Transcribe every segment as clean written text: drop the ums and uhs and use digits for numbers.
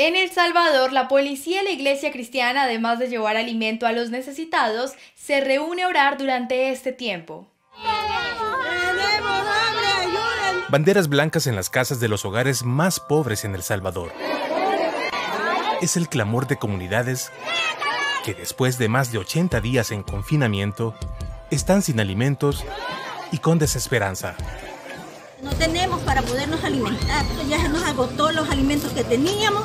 En El Salvador, la policía y la iglesia cristiana, además de llevar alimento a los necesitados, se reúne a orar durante este tiempo. Banderas blancas en las casas de los hogares más pobres en El Salvador. Es el clamor de comunidades que después de más de 80 días en confinamiento, están sin alimentos y con desesperanza. No tenemos para podernos alimentar, ya se nos agotó los alimentos que teníamos.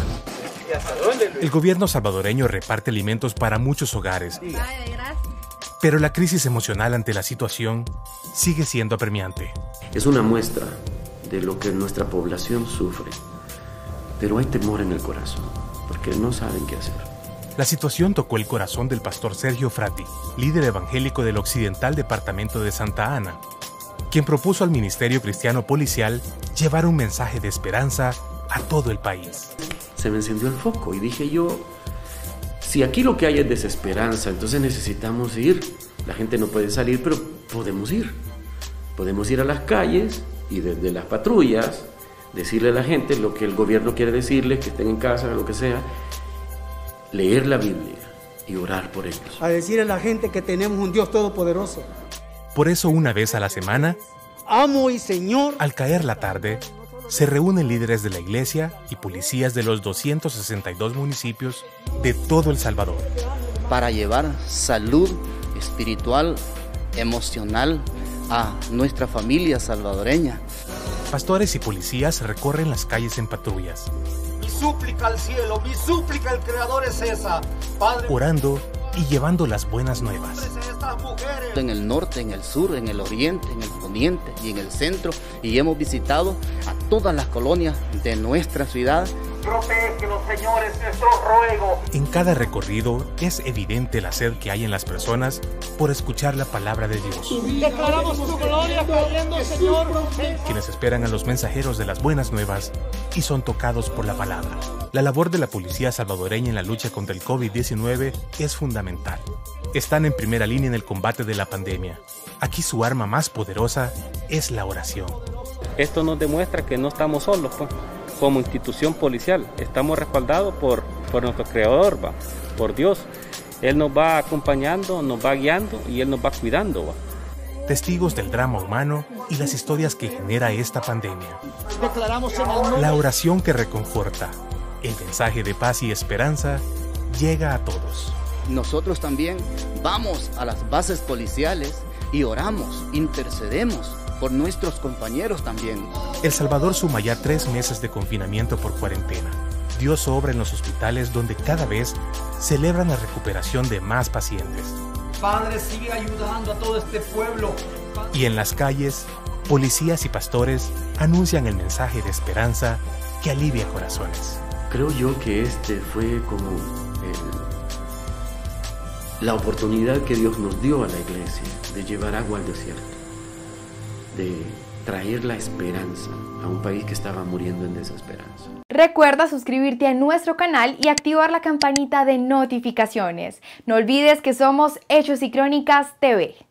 El gobierno salvadoreño reparte alimentos para muchos hogares, pero la crisis emocional ante la situación sigue siendo apremiante. Es una muestra de lo que nuestra población sufre, pero hay temor en el corazón, porque no saben qué hacer. La situación tocó el corazón del pastor Sergio Frati, líder evangélico del occidental departamento de Santa Ana, quien propuso al Ministerio Cristiano Policial llevar un mensaje de esperanza a todo el país. Se me encendió el foco y dije yo, si aquí lo que hay es desesperanza, entonces necesitamos ir. La gente no puede salir, pero podemos ir. Podemos ir a las calles y desde las patrullas decirle a la gente lo que el gobierno quiere decirles, que estén en casa, lo que sea, leer la Biblia y orar por ellos. A decirle a la gente que tenemos un Dios todopoderoso. Por eso, una vez a la semana, amo y Señor, al caer la tarde, se reúnen líderes de la iglesia y policías de los 262 municipios de todo El Salvador para llevar salud espiritual, emocional a nuestra familia salvadoreña. Pastores y policías recorren las calles en patrullas. Mi súplica al cielo, mi súplica al Creador es esa, Padre. Orando y llevando las buenas nuevas. En el norte, en el sur, en el oriente, en el poniente y en el centro, y hemos visitado a todas las colonias de nuestra ciudad. Protégenos, Señor, es nuestro ruego. En cada recorrido es evidente la sed que hay en las personas por escuchar la palabra de Dios. Declaramos tu gloria cayendo, Señor. Quienes esperan a los mensajeros de las buenas nuevas y son tocados por la palabra. La labor de la policía salvadoreña en la lucha contra el COVID-19 es fundamental. Están en primera línea en el combate de la pandemia. Aquí su arma más poderosa es la oración. Esto nos demuestra que no estamos solos, pues. Como institución policial, estamos respaldados por nuestro Creador, por Dios. Él nos va acompañando, nos va guiando y Él nos va cuidando. Testigos del drama humano y las historias que genera esta pandemia. Declaramos en el nombre. La oración que reconforta, el mensaje de paz y esperanza llega a todos. Nosotros también vamos a las bases policiales y oramos, intercedemos por nuestros compañeros también. El Salvador suma ya 3 meses de confinamiento por cuarentena. Dios obra en los hospitales donde cada vez celebran la recuperación de más pacientes. Padre, sigue ayudando a todo este pueblo. Y en las calles, policías y pastores anuncian el mensaje de esperanza que alivia corazones. Creo yo que este fue como la oportunidad que Dios nos dio a la iglesia de llevar agua al desierto, de traer la esperanza a un país que estaba muriendo en desesperanza. Recuerda suscribirte a nuestro canal y activar la campanita de notificaciones. No olvides que somos Hechos y Crónicas TV.